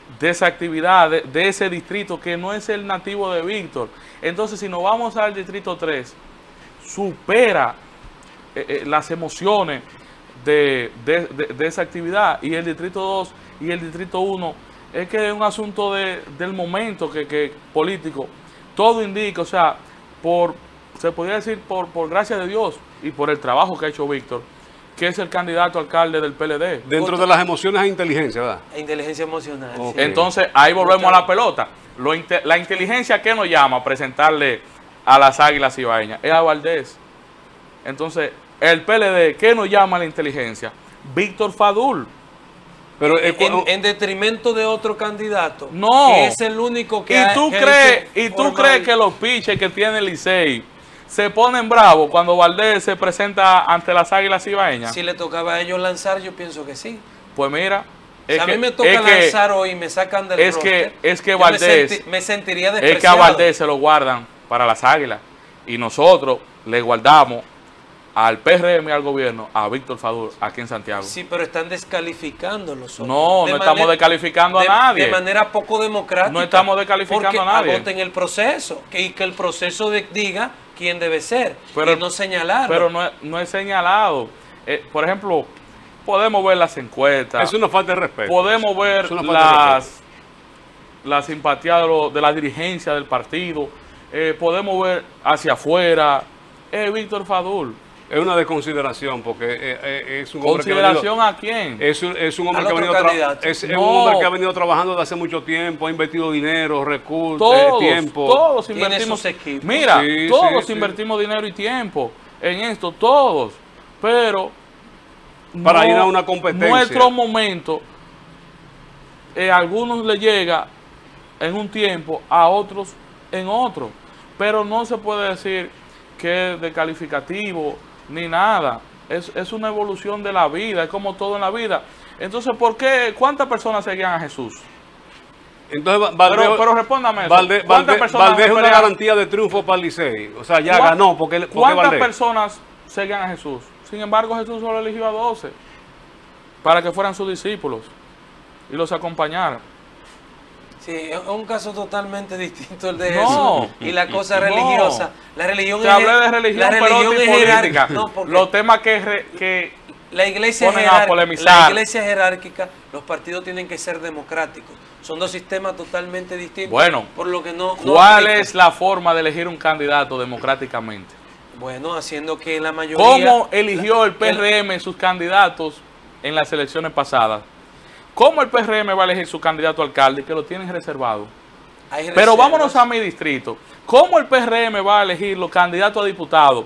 de esa actividad, de ese distrito que no es el nativo de Víctor. Entonces, si nos vamos al distrito 3, supera las emociones de esa actividad, y el distrito 2 y el distrito 1 es que es un asunto del momento que político. Todo indica, o sea, se podría decir por gracia de Dios y por el trabajo que ha hecho Víctor, que es el candidato alcalde del PLD. Dentro de las emociones hay inteligencia, ¿verdad? Inteligencia emocional. Ok. Sí. Entonces, ahí volvemos a la pelota. La inteligencia que nos llama a presentarle a las Águilas Ibaeñas es a Valdés. Entonces, el PLD, ¿qué nos llama a la inteligencia? Víctor Fadul. Pero En detrimento de otro candidato. No. Que es el único que ¿Y tú crees que los piches que tiene el Licey se ponen bravos cuando Valdés se presenta ante las Águilas Ibaeñas? Si le tocaba a ellos lanzar, yo pienso que sí. Pues mira, Si a mí me toca lanzar hoy y me sacan del roster, es que yo Valdés me sentiría despreciado. es que a Valdés se lo guardan para las Águilas y nosotros le guardamos al PRM y al gobierno a Víctor Fadul aquí en Santiago. Sí, pero están descalificando los otros. No estamos descalificando a nadie. De manera poco democrática. No estamos descalificando a nadie. Agoten el proceso. Y que el proceso diga quién debe ser. Pero, y no señalarlo. Pero no es señalado. Por ejemplo, podemos ver las encuestas. es una falta de respeto. Podemos ver la simpatía de la dirigencia del partido. Podemos ver hacia afuera. Víctor Fadul. Es una desconsideración porque es un hombre ¿Consideración a quién? Es un hombre que ha venido un hombre que ha venido trabajando desde hace mucho tiempo, ha invertido dinero, recursos, tiempo. Todos invertimos. Mira, todos invertimos dinero y tiempo en esto, todos. Pero para ir a una competencia. Nuestro momento, a algunos le llega en un tiempo, a otros en otro. Pero no se puede decir que es descalificativo ni nada. Es una evolución de la vida, es como todo en la vida. Entonces, ¿por qué? ¿Cuántas personas seguían a Jesús? Entonces, pero respóndame eso. Valdés es una garantía de triunfo para el Licey. O sea, ya ganó. ¿Cuántas personas seguían a Jesús? Sin embargo, Jesús solo eligió a 12 para que fueran sus discípulos y los acompañaran. Sí, es un caso totalmente distinto el de No, eso. Y la cosa religiosa. La religión Te hablé de religión, pero de política. No, los temas que la iglesia ponen a polemizar. La iglesia jerárquica, los partidos tienen que ser democráticos. Son dos sistemas totalmente distintos. Bueno, por lo que ¿cuál es la forma de elegir un candidato democráticamente? Bueno, haciendo que la mayoría... ¿Cómo eligió el PRM sus candidatos en las elecciones pasadas? ¿Cómo el PRM va a elegir su candidato a alcalde que lo tienen reservado? Pero vámonos a mi distrito. ¿Cómo el PRM va a elegir los candidatos a diputados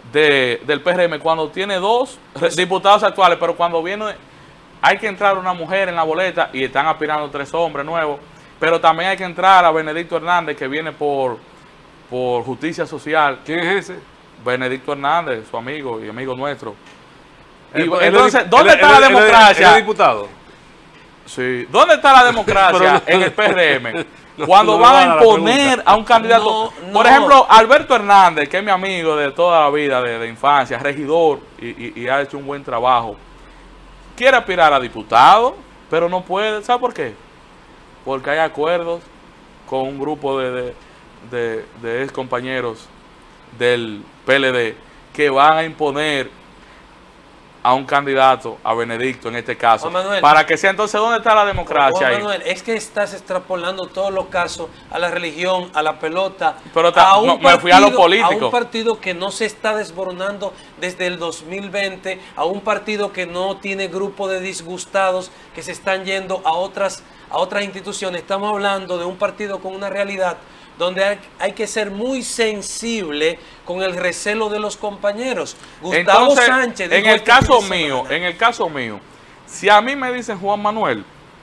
del PRM cuando tiene 2 diputados actuales, pero cuando viene hay que entrar una mujer en la boleta y están aspirando 3 hombres nuevos, pero también hay que entrar a Benedicto Hernández que viene por justicia social? ¿Quién es ese? Benedicto Hernández, su amigo y amigo nuestro. Entonces, ¿dónde está la democracia? ¿El diputado? Sí. ¿Dónde está la democracia en el PRM? Cuando van a imponer a un candidato. Por ejemplo, Alberto Hernández, que es mi amigo de toda la vida, de infancia, regidor y ha hecho un buen trabajo. Quiere aspirar a diputado, pero no puede. ¿Sabe por qué? Porque hay acuerdos con un grupo de ex compañeros del PLD que van a imponer a un candidato, a Benedicto en este caso, Manuel, para que sea. Entonces, ¿dónde está la democracia ahí? Manuel, es que estás extrapolando todos los casos a la religión, a la pelota, pero me fui a lo político. A un partido que no se está desboronando desde el 2020, a un partido que no tiene grupo de disgustados que se están yendo a otras instituciones. Estamos hablando de un partido con una realidad donde hay que ser muy sensible con el recelo de los compañeros. Gustavo Entonces, Sánchez en el caso mío, si a mí me dicen, Juan Manuel,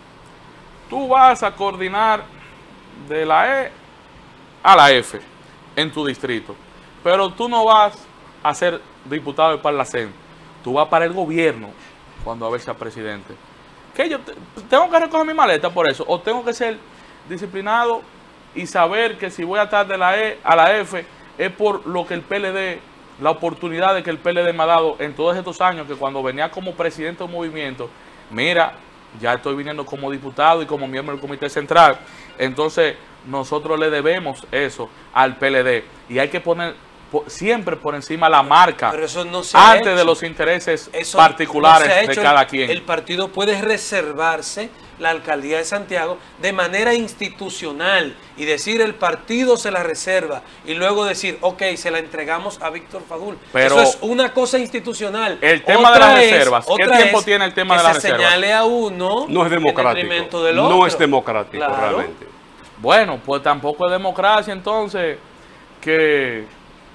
tú vas a coordinar de la E a la F en tu distrito, pero tú no vas a ser diputado del Parlacén, tú vas para el gobierno cuando a ver sea presidente. ¿Qué yo tengo que recoger mi maleta por eso? ¿O tengo que ser disciplinado y saber que si voy a estar de la E a la F es por lo que el PLD, la oportunidad de que el PLD me ha dado en todos estos años, que cuando venía como presidente de un movimiento, mira, ya estoy viniendo como diputado y como miembro del Comité Central. Entonces, nosotros le debemos eso al PLD. Y hay que poner siempre por encima la marca, pero eso no se ha antes hecho. de los intereses Eso particulares no se ha hecho. de cada quien. El partido puede reservarse la alcaldía de Santiago de manera institucional y decir el partido se la reserva y luego decir, ok, se la entregamos a Víctor Fadul. Pero eso es una cosa institucional. El tema de las reservas, ¿qué tiempo tiene el tema de las reservas? Que se señale a uno no es democrático. en detrimento del otro. No es democrático, Claro. realmente. Bueno, pues tampoco es democracia entonces que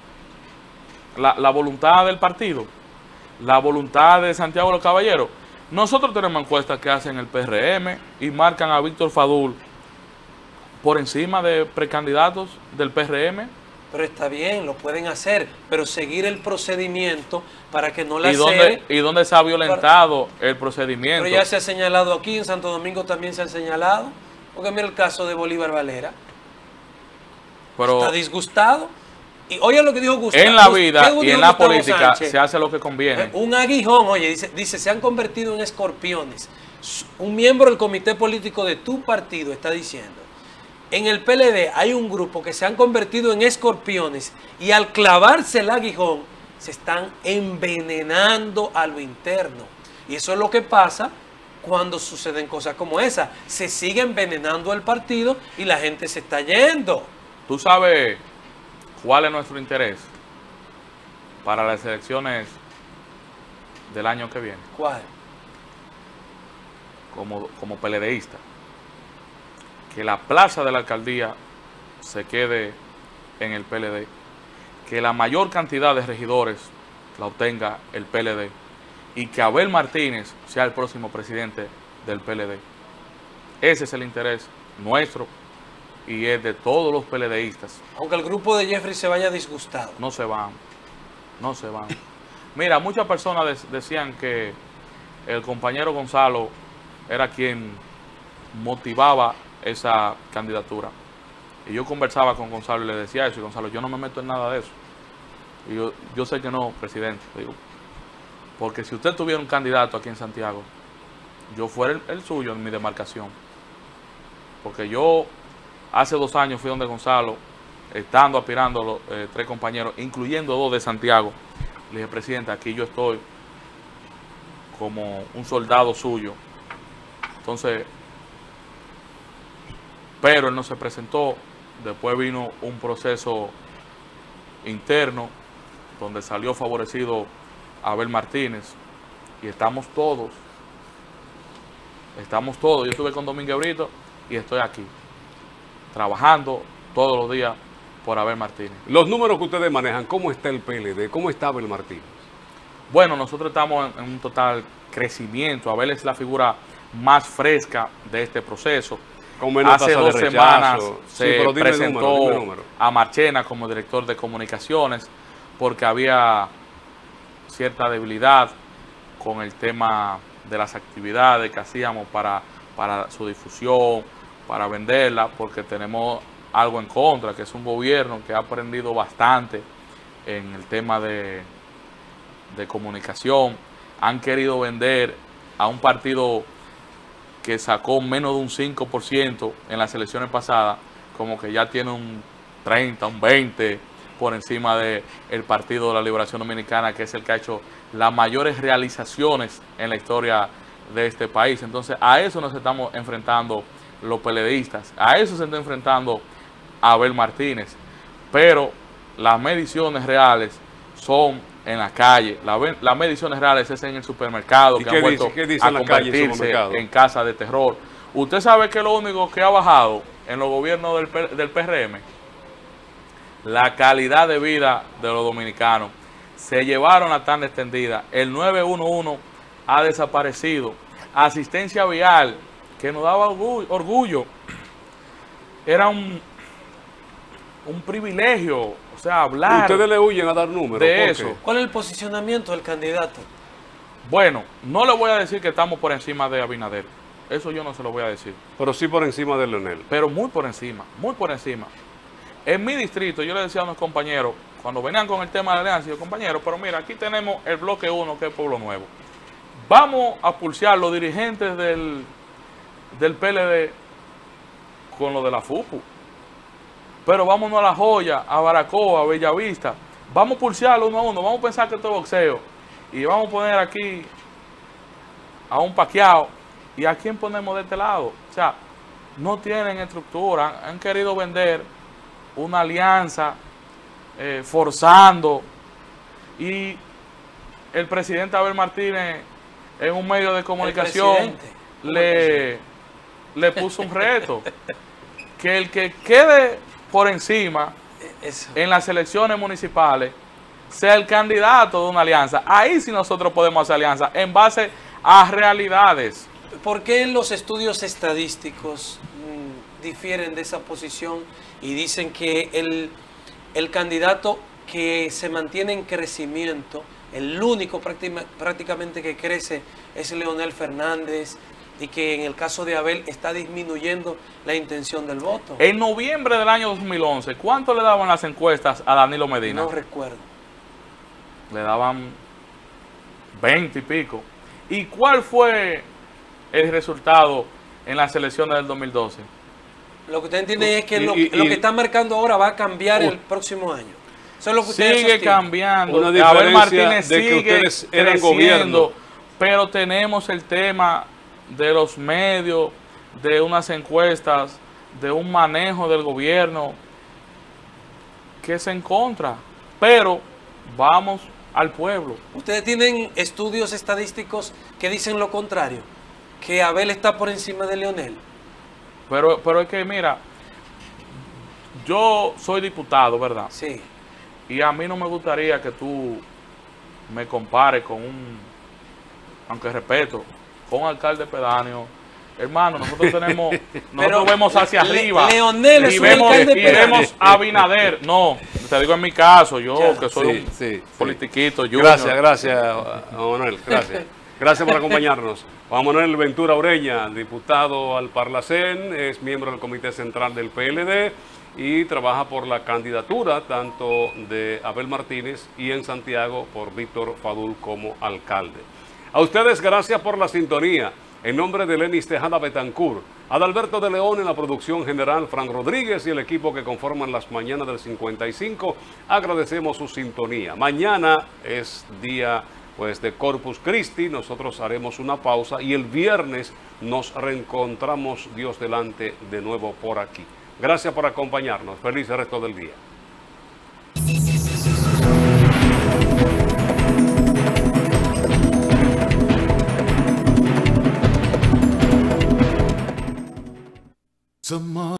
la voluntad del partido, la voluntad de Santiago de los Caballeros. Nosotros tenemos encuestas que hacen el PRM y marcan a Víctor Fadul por encima de precandidatos del PRM. Pero está bien, lo pueden hacer, pero seguir el procedimiento para que no la ¿Y dónde se ha violentado el procedimiento? Pero ya se ha señalado aquí, en Santo Domingo también se ha señalado, porque mira el caso de Bolívar Valera. Pero está disgustado. Y oye lo que dijo Gustavo. En la vida ¿qué y dijo en la Gustavo política Sánchez? se hace lo que conviene. Un aguijón, oye, dice, se han convertido en escorpiones. Un miembro del comité político de tu partido está diciendo, en el PLD hay un grupo que se han convertido en escorpiones y al clavarse el aguijón se están envenenando a lo interno. Y eso es lo que pasa cuando suceden cosas como esa. Se sigue envenenando el partido y la gente se está yendo. ¿Tú sabes cuál es nuestro interés para las elecciones del año que viene? ¿Cuál? Como PLDista, que la plaza de la alcaldía se quede en el PLD, que la mayor cantidad de regidores la obtenga el PLD y que Abel Martínez sea el próximo presidente del PLD. Ese es el interés nuestro y es de todos los PLDistas. Aunque el grupo de Jeffrey se vaya disgustado. No se van, no se van. Mira, muchas personas decían que el compañero Gonzalo era quien motivaba esa candidatura. Y yo conversaba con Gonzalo y le decía eso, y Gonzalo, yo no me meto en nada de eso. Y yo sé que no, presidente, digo, porque si usted tuviera un candidato aquí en Santiago, yo fuera el suyo en mi demarcación. Porque yo hace 2 años fui donde Gonzalo, estando aspirando los 3 compañeros, incluyendo 2 de Santiago. Le dije, presidente, aquí yo estoy como un soldado suyo. Entonces, pero él no se presentó. Después vino un proceso interno donde salió favorecido Abel Martínez y estamos todos. Yo estuve con Domingo Brito y estoy aquí trabajando todos los días por Abel Martínez. Los números que ustedes manejan, ¿cómo está el PLD? ¿Cómo está Abel Martínez? Bueno, nosotros estamos en un total crecimiento. Abel es la figura más fresca de este proceso. Hace 2 semanas se presentó a Marchena como director de comunicaciones porque había cierta debilidad con el tema de las actividades que hacíamos para su difusión, para venderla, porque tenemos algo en contra, que es un gobierno que ha aprendido bastante en el tema de comunicación. Han querido vender a un partido que sacó menos de un 5% en las elecciones pasadas, como que ya tiene un 30, un 20% por encima del Partido de la Liberación Dominicana, que es el que ha hecho las mayores realizaciones en la historia de este país. Entonces, a eso nos estamos enfrentando los PLDistas, a eso se está enfrentando Abel Martínez, pero las mediciones reales son en la calle, las mediciones reales es en el supermercado, que han vuelto a convertirse en casa de terror. Usted sabe que lo único que ha bajado en los gobiernos del PRM, la calidad de vida de los dominicanos. Se llevaron la tanda extendida, el 911 ha desaparecido, asistencia vial, que nos daba orgullo, era un privilegio, o sea, hablar. Ustedes le huyen a dar números de eso. ¿Cuál es el posicionamiento del candidato? Bueno, no le voy a decir que estamos por encima de Abinader, eso yo no se lo voy a decir. Pero sí por encima de Leonel. Pero muy por encima, muy por encima. En mi distrito, yo le decía a unos compañeros, cuando venían con el tema de la alianza, yo, compañeros, pero mira, aquí tenemos el bloque 1, que es Pueblo Nuevo. Vamos a pulsear los dirigentes del PLD con lo de la FUPU. Pero vámonos a La Joya, a Baracoa, a Bellavista. Vamos a pulsearlo uno a uno. Vamos a pensar que esto es boxeo. Y vamos a poner aquí a un Pacquiao. ¿Y a quién ponemos de este lado? O sea, no tienen estructura. Han querido vender una alianza forzando. Y el presidente Abel Martínez en un medio de comunicación le puso un reto. Que el que quede por encima en las elecciones municipales sea el candidato de una alianza. Ahí sí nosotros podemos hacer alianza en base a realidades. ¿Por qué los estudios estadísticos difieren de esa posición y dicen que el candidato que se mantiene en crecimiento, el único prácticamente que crece es Leonel Fernández, y que en el caso de Abel está disminuyendo la intención del voto? En noviembre del año 2011, ¿cuánto le daban las encuestas a Danilo Medina? No recuerdo. Le daban 20 y pico. ¿Y cuál fue el resultado en las elecciones del 2012? Lo que usted entiende es que lo que está marcando ahora va a cambiar el próximo año. Eso es lo que ustedes sigue sostienen. Cambiando. Abel Martínez de sigue que ustedes eran creciendo, gobierno. pero tenemos el tema de los medios, de unas encuestas, de un manejo del gobierno que se encontra. Pero vamos al pueblo. Ustedes tienen estudios estadísticos que dicen lo contrario, que Abel está por encima de Leonel. Pero es que, mira, yo soy diputado, ¿verdad? Sí. Y a mí no me gustaría que tú me compares con aunque respeto, con un alcalde pedáneo. Hermano, nosotros vemos hacia arriba. Leonel es un alcalde pedáneo. Y vemos a Abinader. No, te digo en mi caso, yo que soy un politiquito. Gracias, Juan Manuel, gracias. Gracias por acompañarnos. Juan Manuel Ventura Ureña, diputado al Parlacén, es miembro del Comité Central del PLD y trabaja por la candidatura tanto de Abel Martínez y en Santiago por Víctor Fadul como alcalde. A ustedes gracias por la sintonía. En nombre de Lenis Tejada Betancourt, Adalberto de León en la producción general, Fran Rodríguez y el equipo que conforman las mañanas del 55, agradecemos su sintonía. Mañana es día de Corpus Christi, nosotros haremos una pausa y el viernes nos reencontramos Dios delante de nuevo por aquí. Gracias por acompañarnos. Feliz resto del día.